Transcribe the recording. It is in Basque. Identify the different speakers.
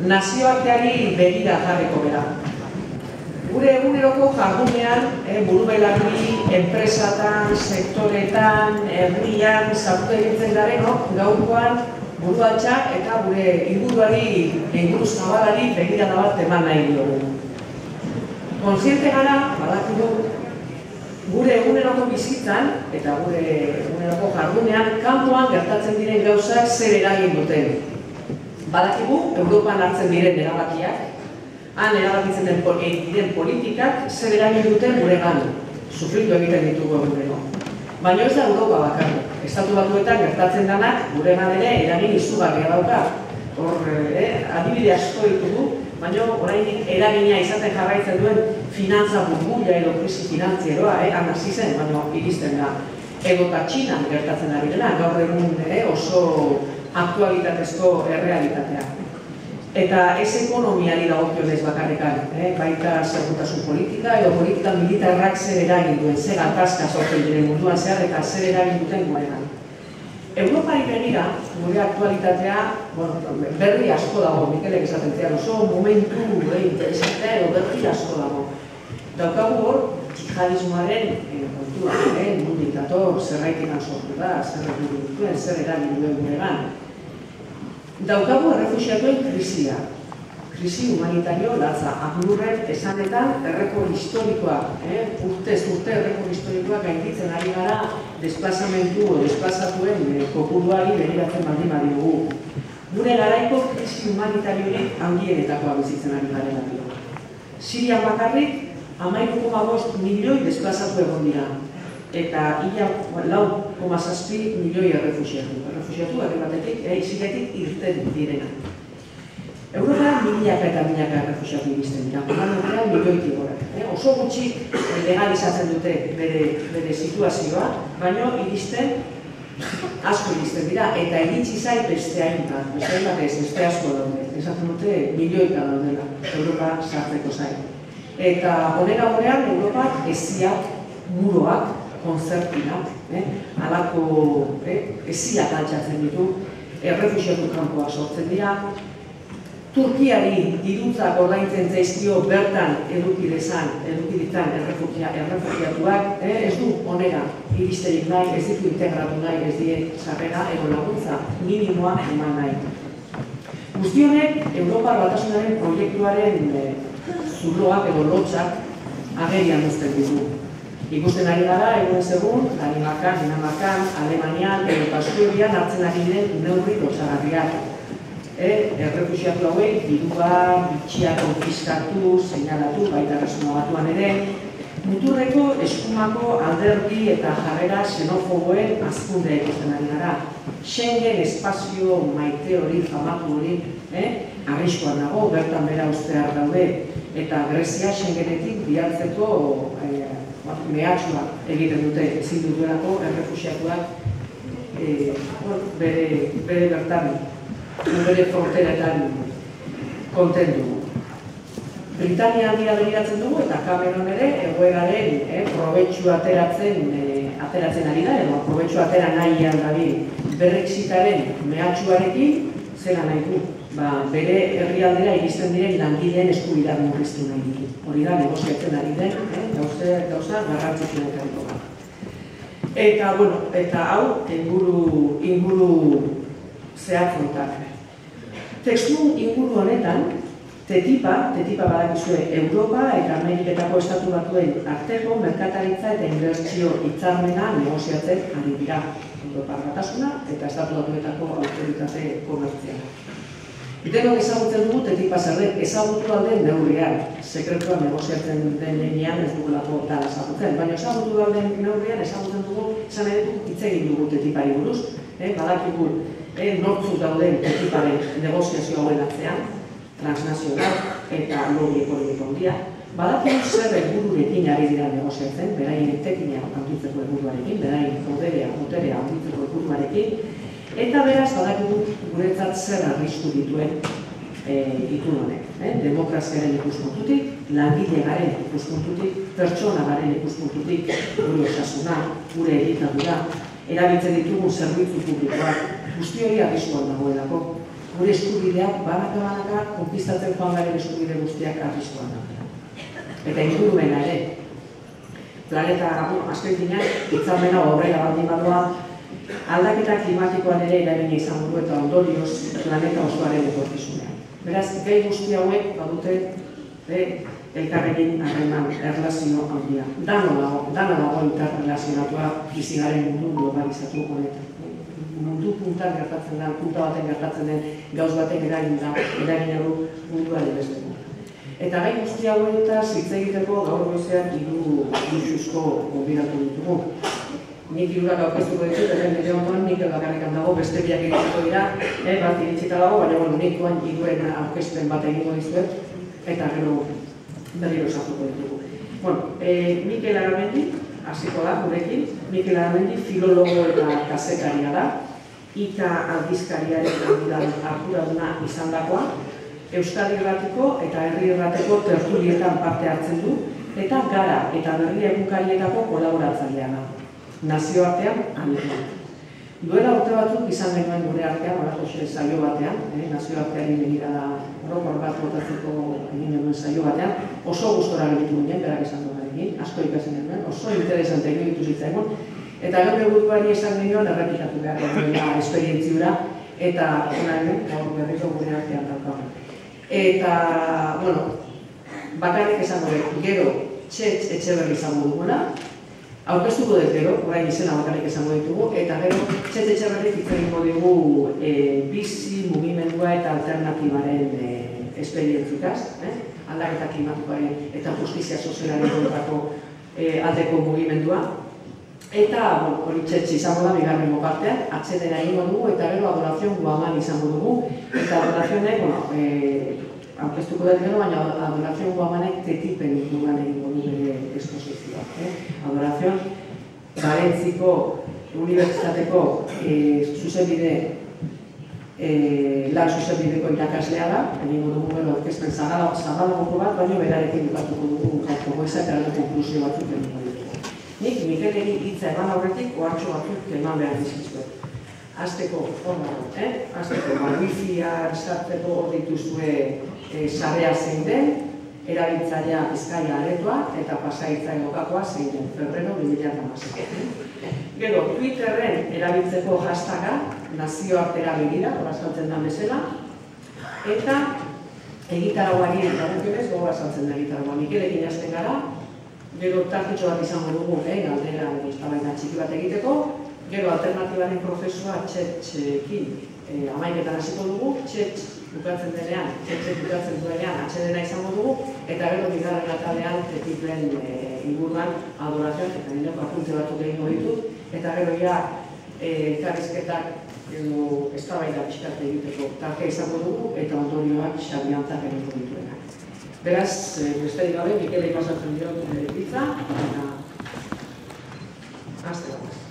Speaker 1: nazioarteari begira jarriko bera. Gure eguneroko jardunean, buru-belarri, enpresatan, sektoretan, herrian, sartu egiten garenok, gaurkoan buruatxa eta gure inguru zabalari begirada bat eman nahi diogu. Kontziente gara, badakigu, gure eguneroko bizitzan eta gure eguneroko jardunean kanpoan gertatzen diren gauzak zer eragin duten. Badakigu, Europan hartzen diren erabakiak, han erabakitzen diren politikak zer eragin duten guregan, sufritu egiten ditugu egunero. Baina ez da Europa bakarrik. Estatu Batuetan gertatzen denak guregan ere eragin izugarria dauka. Hor, adibide asko ditugu, baina oraindik eragina izaten jarraitzen duen finantza burbuila edo krisi finantzieroa, han hasi zen, baina iristen da. Edota Txinan gertatzen ari dena, gaur egun oso aktualitatezko errealitatea. Eta ez ekonomiari dagokionez bakarrekan, baita segurtasun politika edo politika militarrak zer eragin duen, zer gatazka sortzen diren munduan zehar eta zer eragin duten guregan. Europari begira, gure aktualitatea, berri asko dago, Mikelek esaten zian, oso momentu interesantea edo berri asko dago. Daukagu hor, jihadismoaren kontua, mundik dator, zerraitikan sortu da, zer duen, zer eragin duen guregan. Daukagu errefuxiatuen krisia. Krisi humanitario latza. Agnurren esanetan errekor historikoa, urtez urte errekor historikoa gainditzen ari gara desplazamentu o desplazatuen kopuruari begiratzen baldin badiogu. Gure garaiko krisi humanitariorik handienetakoa bizitzen ari garela dio. Sirian bakarrik 13,5 milioi desplazatu egon dira. Eta 4,7 milioi errefuxiatu. Errefuxiatu herri batetik, Siriatik irten direna. Europan milaka eta milaka errefuxiatu iristen dira. Europan milioitik gora. Oso gutxik legalizatzen dute bere situazioa, baina asko iristen dira. Eta iritsi zait beste hainbat. Beste asko daude. Esaten dute milioika daudela. Europa sartzeko zain. Eta honera horrean Europak eziak, muroak, konzertinak, alako eziak altxatzen ditu, errefuxiatu kanpoak sortzen dira, Turkiari dirutza ordaintzen zaizkio bertan edukiditzan errefuxiatuak, ez du onera iristerik nahi, ez ditu integratu nahi, ez die sarrera edo laguntza minimoa eman nahi. Guztionek, Europar Batasunaren proiektuaren zuloak edo lotxak agerian uzten ditu. Ikusten ari gara, egun egun, Danimarkan, Dinamarkan, Alemanian, edo Suedian hartzen ari diren neurri lotxagarriak. Errefuxiatu hauek, dirua, bitxia konfiskatu, seinalatu, baita Erresuma Batuan ere, muturreko eskumako alderdi eta jarrera xenofoboen hazkundea ikusten ari gara. Schengen espazio maite hori, famatu hori, arriskuan dago, bertan bera ustear daude, eta Grezia Schengenetik bihartzeko mehatxua egiten dute, ezin dutelako errefuxiatuak bere bertan, bere fronteretan konten dugu. Britania handira begiratzen dugu eta Cameron ere egoeraren probetxu ateratzen ari da, edo probetxu atera nahian dabil Brexitaren mehatxuarekin zera nahi du. Bere herrialdera iristen diren langileen eskubideak murriztu nahi ditu. Hori da, negoziatzen ari den, gauza garrantzitsuenetariko da. Eta hau, inguru zehatzotak. Testu inguru honetan, TTIP-a badakizue Europa eta Ameriketako Estatu Batuen arteko merkataritza eta inbertsio hitzarmena negoziatzen ari dira. Europar Batasuna eta Estatu Batuetako autoritate komertziala. Denok ezagutzen dugu TTIP-a zerren, ezagutu alden neurrian. Sekretua negoziatzen den lehenean ez dugulako dala ezagutzen, baina ezagutu alden neurrian ezagutzen dugu, esan edo hitz egin dugu TTIP-ari buruz, badakigu nortzuk dauden TTIP-aren negoziazio hauen atzean, transnazional eta lobby ekonomiko handia, badakigu zer helbururekin ari dira negoziatzen, beraien tekina handitzeko helburuarekin, beraien boterea handitzeko helburuarekin, eta beraz badakigu guretzat zer arrisku dituen itun honek. Demokraziaren ikuspuntutik, langile garen ikuspuntutik, pertsona garen ikuspuntutik, gure osasuna, gure elikadura, erabiltzen ditugun zerbitzu publikoak, guzti hori arriskuan dagoelako. gure eskubideak banaka konkistatzen joan garen eskubide guztiak arriskuan da. Eta ingurumena ere. Planeta, azken finean, hitzarmena horrela baldin badoa, aldaketa klimatikoan ere eragina izan du eta ondorioz planeta osoaren etorkizunean. Beraz, gai guzti hauek badute elkarrekin harreman erlazio handia. Dana dago interrelazionatua bizi garen mundu globalizatu honetan. Mundu puntan gertatzen den, punta baten gertatzen den gauz batek eragina du munduan ebesteko. Eta gai guzti hauetaz hitz egiteko gaur goizean hiru luxuzko gonbidatu ditugu. Nik hirurak aurkeztuko ditut, hemen bide ondoan nik bakarrikan dago, beste biak iritsiko dira, bat iritsita dago, baina nik hiruen aurkezpen bat egingo dizuet, eta gero berriro sartuko ditugu. Mikel Aramendi, hasiko da gurekin. Mikel Aramendi filologo eta kazetaria da, ITA aldizkariaren arduraduna izandakoa, Euskadi Irratiko eta Herri Irrateko tertulietan parte hartzen du, eta Gara eta Berri egunkarietako kolaboratzailea da. Nazioartean, amiga. Duela urte batzuk izan genuen gure artean, horako saio batean, nazioarteari begira orokor bat botatzeko egin genuen saio batean, oso gustora gelditu ginen, berak esan duenarekin, asko ikasen genuen, oso interesante egitu zitzaigun, eta gaur buruari esan genuen errepikatu behar duela esperientziura, eta hemen gaur berriko gure artean daukagu. Eta, bakarrik esango dut, gero Txetx Etxeberri izango duguna, aurkeztuko dut gero, orain izena bakarrik esango ditugu, eta gero Txetx Etxeberri hitz egingo dugu bizi mugimendua eta alternatibaren esperientzikaz, aldaketa klimatikoaren eta justizia sozialaren kontrako aldeko mugimendua. Eta, hori Txetx izango da, bigarrengo partean, atxedena egingo dugu, eta gero Adorazion Guaman izango dugu, eta Adorazionek, aurkeztuko dut gero, baina Adorazion Guamanek tetipen dugan egingo du bere esposizioa. Adorazion, Barentziko Unibertsitateko zuzenbide, lan zuzenbideko irakaslea da, egingo dugu gero aurkezpen zabalagoko bat, baina berarekin bukatuko dugu gaurko goiza eta gero konklusio batzuk egingo dugu. Nik Mikeleri hitza eman aurretik ohartxo batzuk eman behar dizkizuet. Azteko, wifia sartzeko hor dituzue sarea zein den, erabiltzailea Bizkaia aretoa eta Pasahitza Egokakoa zein den, febrero 2016. Gero, Twitterren erabiltzeko hashtaga, nazioartera begira, hor azaltzen da bezala, eta egitarauari dagokionez, gogo azaltzen da egitaragoa. Mikelekin hasten gara, gero tartetxo bat izango dugu, galdera eztabaida txiki bat egiteko, gero alternatibaren prozesua Txetxekin amaiketan hasiko dugu, Txetx bukatzen denean, Txetxek bukatzen duenean atxedena izango dugu, eta gero bigarren atalean tetipen inguruan Adorazion, eta nire apuntze batzuk egingo ditut, eta gero ja elkarrizketak edo eztabaida pixkat egiteko tartea izango dugu, eta ondorioak xabiantzak egingo dituenak. Beraz, besterik gabe, Mikelei pasatzen dira hitza, eta hasteko.